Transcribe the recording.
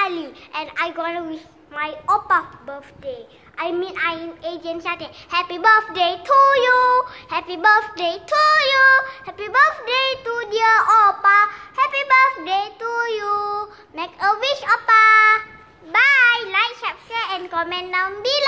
Ali, and I gonna wish my Oppa birthday. I am Agent Shate. Happy birthday to you. Happy birthday to you. Happy birthday to dear Oppa. Happy birthday to you. Make a wish, Oppa. Bye. Like, subscribe, and comment down below.